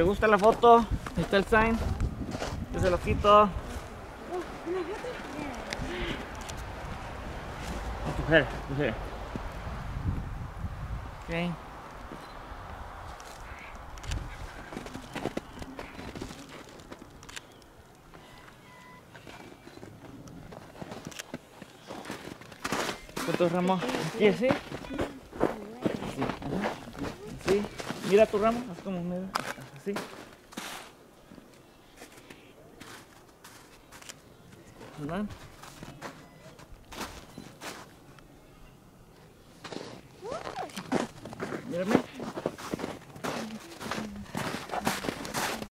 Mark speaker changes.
Speaker 1: te gusta la foto, ahí está el sign. Yo se lo quito. Mujer. Ok. ¿Cuántos ramos? ¿Aquí así? Sí. Ajá. Sí. Mira tu ramo, haz como mira. Así. ¿Verdad?